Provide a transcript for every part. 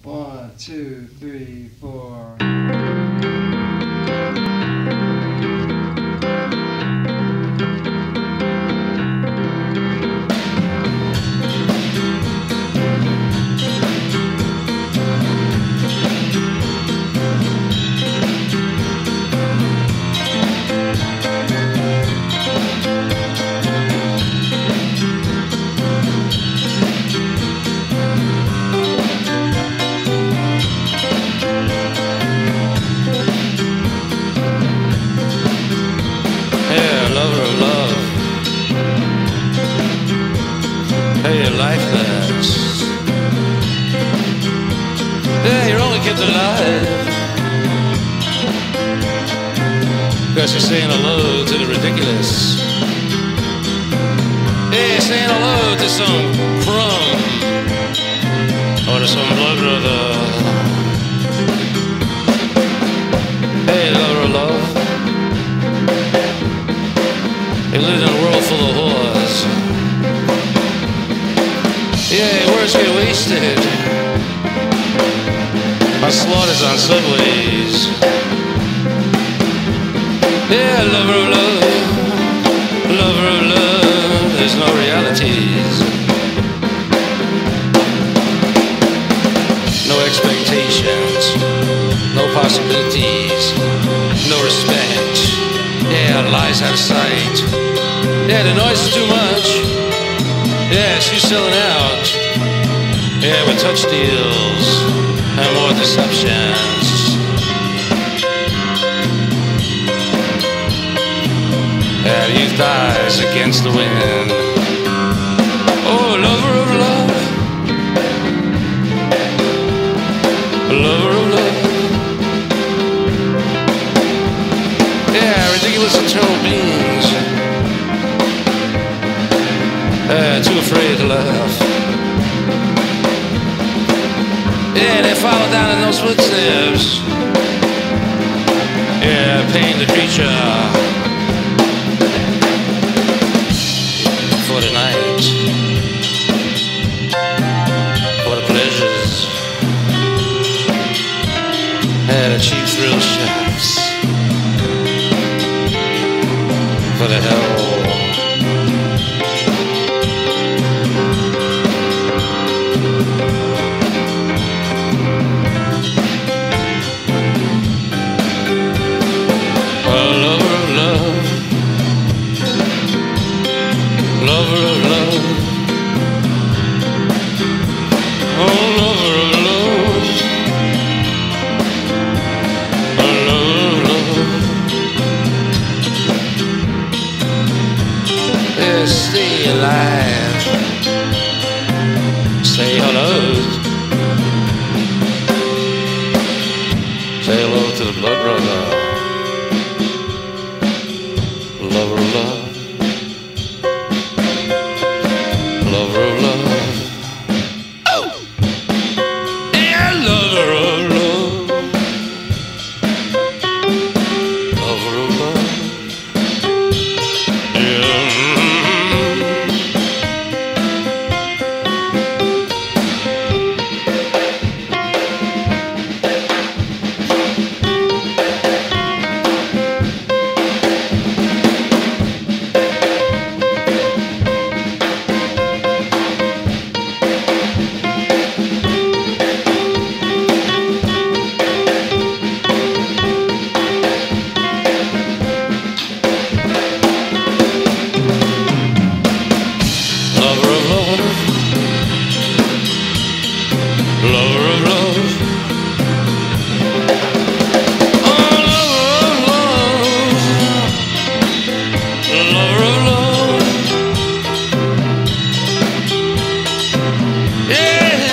1, 2, 3, 4. Hey, life hurts. Yeah, you're only kept alive because you're saying hello to the ridiculous. Yeah, you're saying hello to some crumb or to some blood brother. Hey, lover of love, you live in a world full of whores. Yeah, words get wasted on slaughters on subways. Yeah, lover of love, there's no realities, no expectations, no possibilities, no respect. Yeah, lies out of sight. Yeah, the noise is too much. Yeah, she's selling out. Yeah, with touch deals and more deceptions. Yeah, youth dies against the wind. Oh, lover of love, lover of love. Yeah, ridiculous eternal beings. Too afraid to laugh. Yeah, they follow down in those footsteps. Yeah, paint the creature for the night, for the pleasures, and the cheap thrill shots, for the hell. Lover of love, oh lover of love, oh lover of love. Yeah, stay alive, say hello, say hello to the blood brother, lover of love. Lover of love, oh, yeah, lover of love, lover of love, yeah. Lover of love, oh lover of love, yeah,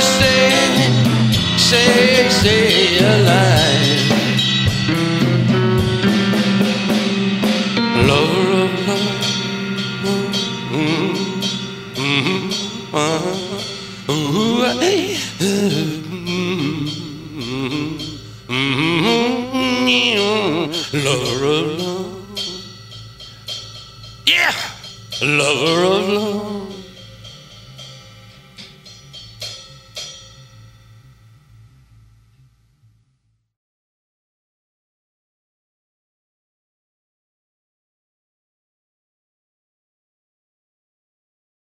stay alive, lover of love, lover of love, yeah, lover of love.